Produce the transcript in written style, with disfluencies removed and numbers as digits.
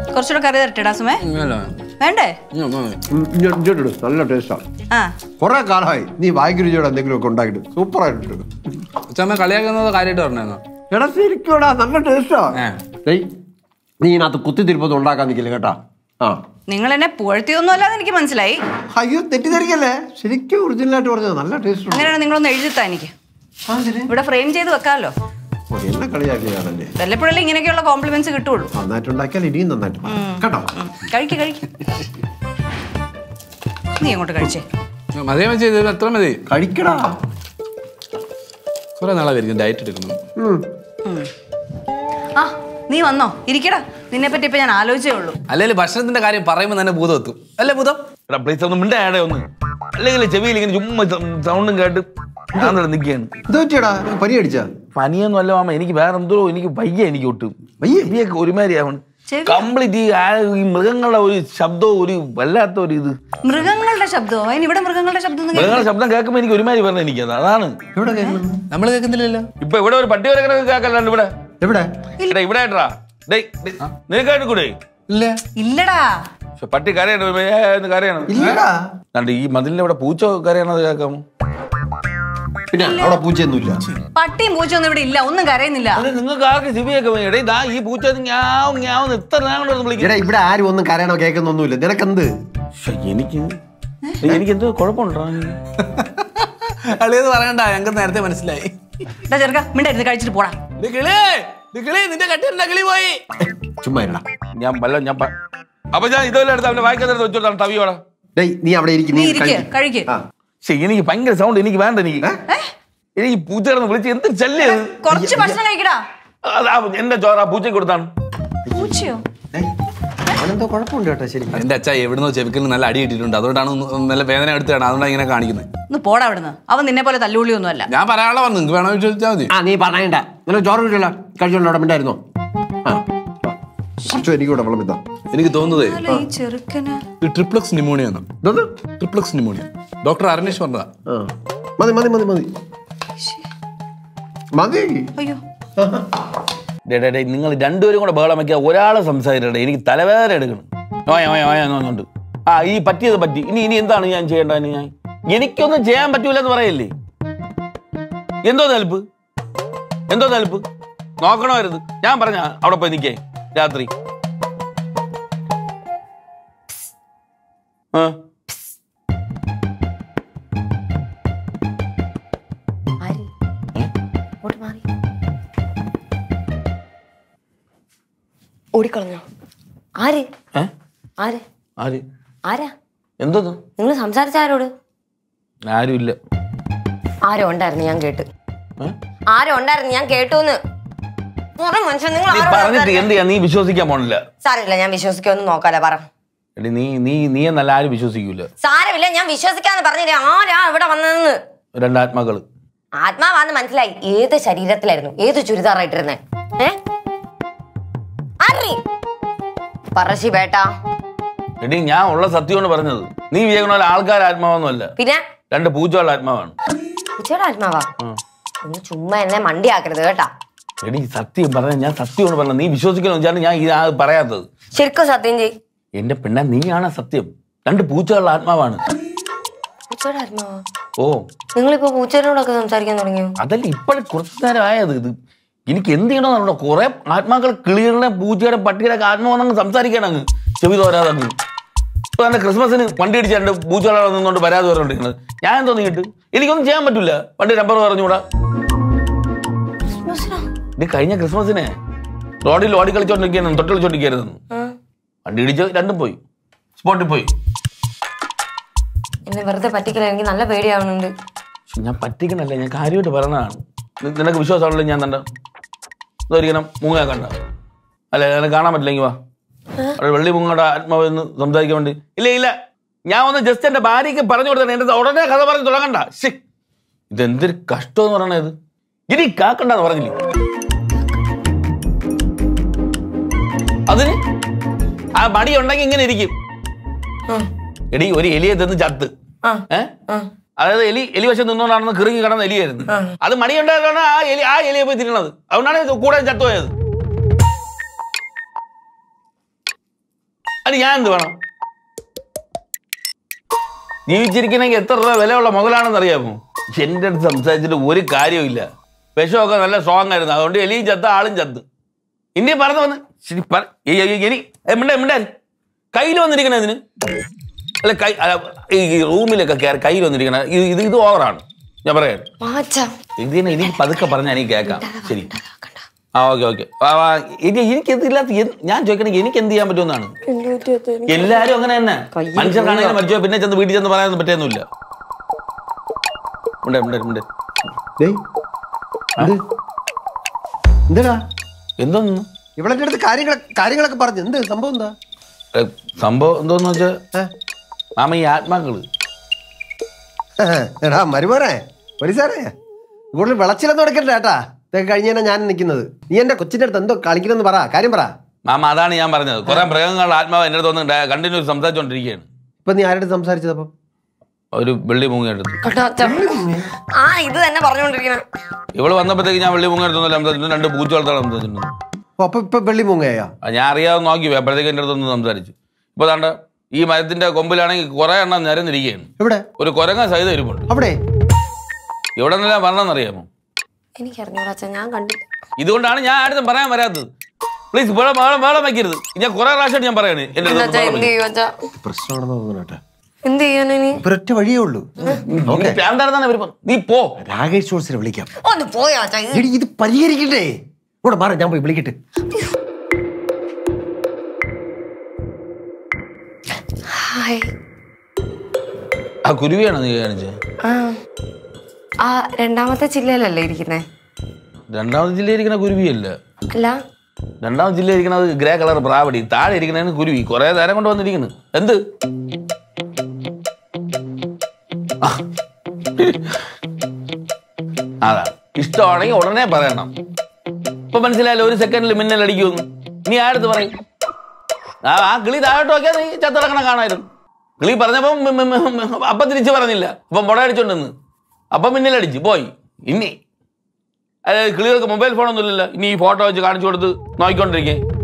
കുറച്ചുകൂടെ കറി തരട്ടെടാ സുമേ. വേണ്ടേ? നല്ല ടേസ്റ്റാ. കൊറേ കാലമായി നീ വായിക്ക് രുചിയോടെ എന്തെങ്കിലും ഒക്കെ ഉണ്ടാക്കിട്ട് സൂപ്പർ ആയിട്ടുണ്ട്. കളിയാക്കുന്നത് കാര്യമായിട്ട് പറഞ്ഞോ? എടാ ശരിക്കൂടാ, നല്ല ടേസ്റ്റാ. നീ ഇതിനകത്ത് കുത്തിത്തിരിപ്പൊന്നും ഉണ്ടാക്കാൻ നിൽക്കില്ല കേട്ടാ. നിങ്ങൾ എന്നെ പുഴത്തിയൊന്നും അല്ലാതെ എനിക്ക് മനസ്സിലായി. അയ്യോ തെറ്റിദ്ധരിക്കല്ലേ, ശരിക്കും ഒറിജിനലായിട്ട് പറഞ്ഞത്. നല്ല ടേസ്റ്റ്. അങ്ങനെയാണ് നിങ്ങളൊന്ന് എഴുതിത്താ എനിക്ക്. ഇവിടെ ഫ്രെയിം ചെയ്ത് വെക്കാമല്ലോ. എന്നെ കളിയാക്കിയാണല്ലേ. വല്ലപ്പോഴല്ലേ ഇങ്ങനെയൊക്കെയുള്ള കോംപ്ലിമെന്റ്സ് കിട്ടുള്ളൂ. നന്നായിട്ടുണ്ടാക്കിയാൽ ഇനിയും നന്നായിട്ട് കേട്ടോ. കഴിക്ക്. നീ അങ്ങോട്ട് കഴിച്ചേ. മതിയെ വെച്ച് എത്ര മതി? കഴിക്കടാ. കുറെ നാളായിരിക്കും ഡയറ്റ് എടുക്കുന്നു. ആ നീ വന്നോ, ഇരിക്കടാ. നിന്നെ പറ്റി ഇപ്പൊ ഞാൻ ആലോചിച്ചേ ഉള്ളൂ. അല്ലെങ്കിൽ ഭക്ഷണത്തിന്റെ കാര്യം പറയുമ്പോൾ തന്നെ ഭൂതം എത്തും അല്ലേ? ഭൂതം പ്ലീസ് ഒന്ന് മിണ്ടാടെ ഒന്ന്. അല്ലെങ്കിൽ ചെവിയിൽ ഇങ്ങനെ ചുമ്മാ സൗണ്ടും കേട്ട് നിൽക്കുകയാണ്. പനി അടിച്ചാ? പനിയൊന്നും അല്ല മാമ, എനിക്ക് വേറെ എന്തോ എനിക്ക് വയ്യ. എനിക്ക് ഒട്ടും വയ്യൊക്കെ ഒരുമാതിരിയാവണം. കംപ്ലീറ്റ് ഈ മൃഗങ്ങളുടെ ഒരു ശബ്ദവും ഒരു വല്ലാത്ത ഒരു ഇത്. മൃഗങ്ങളുടെ ശബ്ദമോ? ഇവിടെ മൃഗങ്ങളുടെ ശബ്ദം കേൾക്കുമ്പോ എനിക്ക് ഒരുമാതിരി പറഞ്ഞ എനിക്ക് അതാണ്. നമ്മള് കേൾക്കുന്നില്ലല്ലോ. ഇപ്പൊ ഇവിടെ ഒരു പട്ടി വരെ കേൾക്കല്ലാണ്ട് ഇവിടെ എവിടെ ഇവിടെ ആയിട്ടാ നിനക്കായിട്ട് കൂടെ ഇല്ലടാ. പട്ടി കരയാണ് കരയാണ്. ഈ മതിലിന്റെ ഇവിടെ പൂച്ച കരയാണത് കേൾക്കാമോ? പിന്നെ അവിടെ പൂച്ചയൊന്നുമില്ല. പട്ടിയും പൂച്ചയൊന്നും ഇവിടെ ഇല്ല. ഒന്നും കരയുന്നില്ല. നിങ്ങൾക്ക് ആർക്ക് ചെവിയൊക്കെ ഈ പൂച്ച ഇവിടെ ആരും ഒന്നും കരയണോ കേൾക്കുന്നൊന്നുമില്ല. നിനക്കെന്ത്? എനിക്കെന്തോ കുഴപ്പമുണ്ടോ? കളിയത് പറയണ്ട, ഞങ്ങൾക്ക് നേരത്തെ മനസ്സിലായി. ചെറുക്ക മിണ്ടായിരുന്നു, കഴിച്ചിട്ട് പോടാ. നിന്റെ കട്ടി കിളി പോയി. ചുമ്മാ അപ്പൊ ഞാൻ ഇതെല്ലാം എടുത്ത് അവന്റെ വായിക്കാത്ത വെച്ചോട്ടാണ് തവിയോടാ. നീ അവിടെ കഴിക്ക്. എനിക്ക് ഭയങ്കര സൗണ്ട്, എനിക്ക് വേണ്ട. എനിക്ക് പൂച്ചകളൊന്ന് വിളിച്ച് എന്ത് ശല്യം. കുറച്ച് ഭക്ഷണം കഴിക്കടാ. എന്റെ ചോറ പൂച്ചയ്ക്ക് കൊടുത്താണ്. പൂച്ചയോ? അവനെന്തോ കുഴപ്പമുണ്ട് കേട്ടോ. ശരി, എന്റെ അച്ഛ എവിടുന്നോ ചെവിക്കലിന് നല്ല അടി ഇട്ടിട്ടുണ്ട്. അതുകൊണ്ടാണ് നല്ല വേദന എടുത്താണ്. അതുകൊണ്ടാണ് ഇങ്ങനെ കാണിക്കുന്നത്. ഒന്ന് പോടാ അവിടുന്ന്. അവൻ നിന്നെ പോലെ തല്ലുപൊളിയൊന്നും അല്ല. ഞാൻ പറയാനുള്ള പറഞ്ഞു, നിങ്ങൾക്ക് വേണമെന്ന് ചോദിച്ചാൽ മതി. നീ പറയണ്ട. നിങ്ങൾ ചോറ് കിട്ടില്ല കഴിച്ചോണ്ട് അവിടെ മിണ്ടായിരുന്നോ? എനിക്ക് കൂടെ വെള്ളം ഇതാ. എനിക്ക് തോന്നുന്നതേ ഈ triplex pneumonia. Triplex pneumonia doctor Aranesh പറഞ്ഞതാ. മതി മതി മതി മതി മതി. അയ്യോ നിങ്ങൾ രണ്ടുപേരും കൂടെ ബഹളം വയ്ക്കുക. ഒരാളെ സംസാരിക്കട്ടെ, എനിക്ക് തലവേദന എടുക്കണം. ഓയുണ്ട്. ഈ പറ്റിയത് പറ്റി. ഇനി എന്താണ് ഞാൻ ചെയ്യേണ്ടത്? എനിക്കൊന്നും ചെയ്യാൻ പറ്റൂലെന്ന് പറയല്ലേ. എന്തോ നിൽപ്പ് നോക്കണമായിരുന്നു. ഞാൻ പറഞ്ഞ അവിടെ പോയി നിൽക്കേ രാത്രി. ഓടിക്കളഞ്ഞോ? ആര് ആര് ആര് ആരാ? എന്തോ നിങ്ങൾ സംസാരിച്ച ആരോട്? ആരുമില്ല. ആരോ ഉണ്ടായിരുന്നു, ഞാൻ കേട്ടു. ആരോ ഉണ്ടായിരുന്നു, ഞാൻ കേട്ടൂന്ന്. മനുഷ്യൻ നീ വിശ്വസിക്കാൻ പോണില്ല. സാരമില്ല, ഞാൻ വിശ്വസിക്കൊന്നും നോക്കാല. പറ. നീ എന്നല്ല ആരും വിശ്വസിക്കൂല. സാരമില്ല, ഞാൻ വിശ്വസിക്കാന്ന് പറഞ്ഞില്ലേ. ആരാ ഇവിടെ വന്നതെന്ന്? രണ്ടാത്മാക്കള്. ആത്മാവാന്ന് മനസ്സിലായി. ഏത് ശരീരത്തിലായിരുന്നു? ഏത് ചുരിദാറായിട്ടിരുന്നേ? പറശി ബേട്ടാ. എടി ഞാൻ ഉള്ള സത്യമാണ് പറഞ്ഞത്. നീ വിചാരിക്കണ ആൾക്കാർ ആത്മാവൊന്നുമല്ല. പിന്നെ രണ്ട് പൂച്ചകളുടെ ആത്മാവാണ്. പൂച്ചയുടെ ആത്മാവാ? ഒന്ന് ചുമ്മാ എന്നെ മണ്ടിയാക്കരുത് കേട്ടാ. എടി സത്യം പറഞ്ഞ, ഞാൻ സത്യമാണ് പറഞ്ഞത്. നീ വിശ്വസിക്കണമെന്ന് വെച്ചാൽ ഞാൻ ഇത് പറയാത്തത്. ശരിക്കും സത്യം ചെയ്. എന്റെ പെണ്ണ, നീയാണ് സത്യം. രണ്ട് പൂച്ചകളുടെ ആത്മാവാണ്. പൂച്ചയുടെ ആത്മാവാ? ഓ, നിങ്ങളിപ്പോ പൂച്ചകളോടൊക്കെ സംസാരിക്കാൻ തുടങ്ങിയോ? അതല്ല, ഇപ്പോഴും കുറച്ചു നേരം ആയത്. ഇത് എനിക്ക് എന്ത് ചെയ്യണമെന്നുണ്ടോ? കുറെ ആത്മാക്കൾ, കിളികളുടെ പൂച്ചയുടെ പട്ടിയുടെ ഒക്കെ ആത്മാവെന്നങ്ങ് സംസാരിക്കണം. അങ്ങ് ചെവി തോരാതങ്ങ്. ഇപ്പൊ തന്നെ ക്രിസ്മസിന് വണ്ടി അടിച്ച് രണ്ട് പൂച്ചകളെ നിന്നുകൊണ്ട് പരാതി പറഞ്ഞിരിക്കുന്നത്. ഞാൻ എന്തോ നീട്ട് എനിക്കൊന്നും ചെയ്യാൻ പറ്റില്ല. വണ്ടി നമ്പർ പറഞ്ഞുകൂടാ. ഇത് കഴിഞ്ഞ ക്രിസ്മസിനെ റോഡിൽ ഓടിക്കളിച്ചോണ്ടിരിക്കുന്നു, തൊട്ടളിച്ചോണ്ടിരിക്കരുതെന്ന്. വണ്ടി ഇടിച്ച് രണ്ടും പോയി, സ്പോട്ടിൽ പോയി. എന്നെ വെറുതെ പറ്റിക്കില്ല, എനിക്ക് നല്ല പേടിയാവുന്നുണ്ട്. ഞാൻ പറ്റിക്കണല്ല, ഞാൻ കാര്യമായിട്ട് പറയണതാണ്. നിനക്ക് വിശ്വാസമാണല്ലോ. ഞാൻ തന്നെ ഇതൊരിക്കണം മുങ്ങ കണ്ട അല്ലെ, നിനക്ക് കാണാൻ പറ്റില്ലെങ്കിൽ വാ. അവിടെ വെള്ളി മുങ്ങയുടെ ആത്മാവെന്ന് സംസാരിക്കാൻ വേണ്ടി. ഇല്ല, ഞാൻ ഒന്ന് ജസ്റ്റ് എന്റെ ഭാര്യയ്ക്ക് പറഞ്ഞു കൊടുത്തേ. എന്റെ ഉടനെ കഥ പറഞ്ഞ് തുടങ്ങണ്ട. ഇതെന്തൊരു കഷ്ടമെന്ന് പറയണത്. ഇനി കാക്കണ്ടെന്ന് പറഞ്ഞില്ലേ? അതിന് ആ മടി ഉണ്ടെങ്കിൽ ഇങ്ങനെ ഇരിക്കും. എടി, ഒരു എലിയെ തിന്ന് ചത്ത്. അതായത് എലി വശം നിന്നുകൊണ്ടാണെന്ന് കിറുങ്ങി കിടന്ന എലിയായിരുന്നു. അത് മടിയുണ്ടായതാണ് ആ എലിയെ പോയി തിന്നണത്. അതുകൊണ്ടാണ് കൂടെ ചത്തുപോയത്. അതിന് ഞാൻ എന്ത് വേണം? ജീവിച്ചിരിക്കണമെങ്കിൽ എത്ര രൂപ വിലയുള്ള മുതലാണെന്ന് അറിയാമോ? എൻ്റെ അടുത്ത് സംസാരിച്ചിട്ട് ഒരു കാര്യമില്ല. വിഷമൊക്കെ നല്ല സ്ട്രോങ് ആയിരുന്നു, അതുകൊണ്ട് എലിയും ചത്ത് ആളും ചത്ത്. ഇന്ത്യ പറഞ്ഞു വന്ന് ശരി മിണ്ടാൻ കയ്യിൽ വന്നിരിക്കണേ ഇതിന്. അല്ല ഈ റൂമിലൊക്കെ കയറി കയ്യിൽ വന്നിരിക്കണ ഇത് ഓവറാണ്. ഞാൻ പറയാം ഇതിനെ ഇനി പതുക്കെ പറഞ്ഞാൽ എനിക്ക് കേൾക്കാം. ശരി, ആ ഓക്കെ. എനിക്കെന്തില്ലാത്ത ഞാൻ ചോദിക്കണമെങ്കിൽ എനിക്ക് എന്ത് ചെയ്യാൻ പറ്റുമെന്നാണ്. എല്ലാരും അങ്ങനെ തന്നെ. മനുഷ്യർക്കാണെങ്കിലും മരിച്ചോ പിന്നെ ചെന്ന് വീട്ടിൽ ചെന്ന് പറയാനൊന്നും പറ്റുന്നില്ല. എന്തോന്നു ഇവളെ അടുത്ത് കാര്യങ്ങളൊക്കെ പറഞ്ഞു. എന്ത് സംഭവം? എന്താ സംഭവം? എന്തോന്ന് വെച്ചാ മാമ ഈ ആത്മാക്കള് എടാ മരുമോനെ പോലീസാറേ കൂടുതൽ വിളച്ചിലൊന്നും എടുക്കണ്ട കേട്ടാ. ഇതൊക്കെ കഴിഞ്ഞാൽ ഞാൻ നിൽക്കുന്നത്. നീ എന്റെ കൊച്ചിന്റെ അടുത്ത് എന്തോ കളിക്കണമെന്ന് പറ, കാര്യം പറ. മാമ അതാണ് ഞാൻ പറഞ്ഞത്. കുറെ മൃഗങ്ങളുടെ ആത്മാവ് എന്റെ അടുത്ത് വന്ന് കണ്ടിന്യൂസ് സംസാരിച്ചോണ്ടിരിക്കുകയാണ്. ഇപ്പൊ നീ ആരുടെ സംസാരിച്ചത്? അപ്പം ഒരു വെള്ളി മുങ്ങിയെടുത്ത് ഇത് തന്നെ പറഞ്ഞോണ്ടിരിക്കണ. ഇവള് വന്നപ്പോഴത്തേക്ക് ഞാൻ വെള്ളി മുങ്ങിയെടുത്തൊന്നുമില്ല സംസാരിച്ചിട്ടുണ്ട്. 2 പൂച്ച വളർത്താൻ സംസാരിച്ചിട്ടുണ്ട്. അപ്പൊ ഇപ്പൊ വെള്ളി മുങ്ങയാ? ഞാൻ അറിയാതെ നോക്കി അപ്പോഴത്തേക്ക് എന്റെ അടുത്തൊന്ന് സംസാരിച്ചു. ഇപ്പൊ താണ്ട ഈ മരത്തിന്റെ കൊമ്പിലാണെങ്കിൽ കുറെ എണ്ണം നിരന്നിരിക്കുകയാണ്. ഇവിടെ ഒരു കുരങ്ങ സഹിതം ഇരിപ്പുണ്ട്. അവിടെ ഇവിടെ നിന്നെല്ലാം പറഞ്ഞെന്നറിയാമോ? എനിക്കറിഞ്ഞൂടാ, ഞാൻ കണ്ടില്ല. ഇതുകൊണ്ടാണ് ഞാൻ ആരും പറയാൻ വരാത്തത്. പ്ലീസ് വേളം വയ്ക്കരുത്. ഞാൻ കുറെ പ്രാവശ്യമായിട്ട് ഞാൻ പറയാണ്. പ്രശ്നമാണെന്ന് തോന്നുന്നു. എന്ത് ചെയ്യാനീ? ഒരൊറ്റ വഴിയേ ഉള്ളൂ. നീ പോ. രാകേഷ് ജോൾസിനെ വിളിക്കാം. ഒന്ന് പോയാ ഇത് പരിഹരിക്കണ്ടേ? ഇവിടെ മാറി, ഞാൻ പോയി വിളിക്കട്ടെ. ആ കുരുവിയാണോ നീ കാണിച്ചേ? ആ രണ്ടാമത്തെ ജില്ലയിലല്ലേ ഇരിക്കുന്നേ? രണ്ടാമത്തെ ജില്ലയിൽ ഇരിക്കുന്ന കുരുവിയല്ല. അല്ല, രണ്ടാമത്തെ ജില്ലയിൽ ഇരിക്കുന്നത് ഗ്രേ കളർ പ്രാവടി. താഴെ ഇരിക്കുന്നതിന് കുരുവി. കുറെ നേരം കൊണ്ട് വന്നിരിക്കുന്നു. എന്ത് അതാ ഇഷ്ടമാണെങ്കിൽ ഉടനെ പറയണം. ഇപ്പൊ മനസ്സിലായല്ലോ, 1 സെക്കൻഡിൽ മിന്നൽ അടിക്കുമെന്ന്. ഇനി ആരടുത്ത് പറയും? ആ കിളി താഴോട്ട് നോക്കിയാൽ നീ ചത്തിറങ്ങണ കാണായിരുന്നു. കിളി പറഞ്ഞപ്പം അപ്പം തിരിച്ച് പറഞ്ഞില്ല. അപ്പം മുട അടിച്ചോണ്ടെന്ന് അപ്പം മിന്നലടിച്ച് പോയി. ഇനി അതായത് കിളികൾക്ക് മൊബൈൽ ഫോണൊന്നും ഇല്ലല്ലോ. ഇനി ഈ ഫോട്ടോ വെച്ച് കാണിച്ചു കൊടുത്ത് നോക്കിക്കൊണ്ടിരിക്കേ.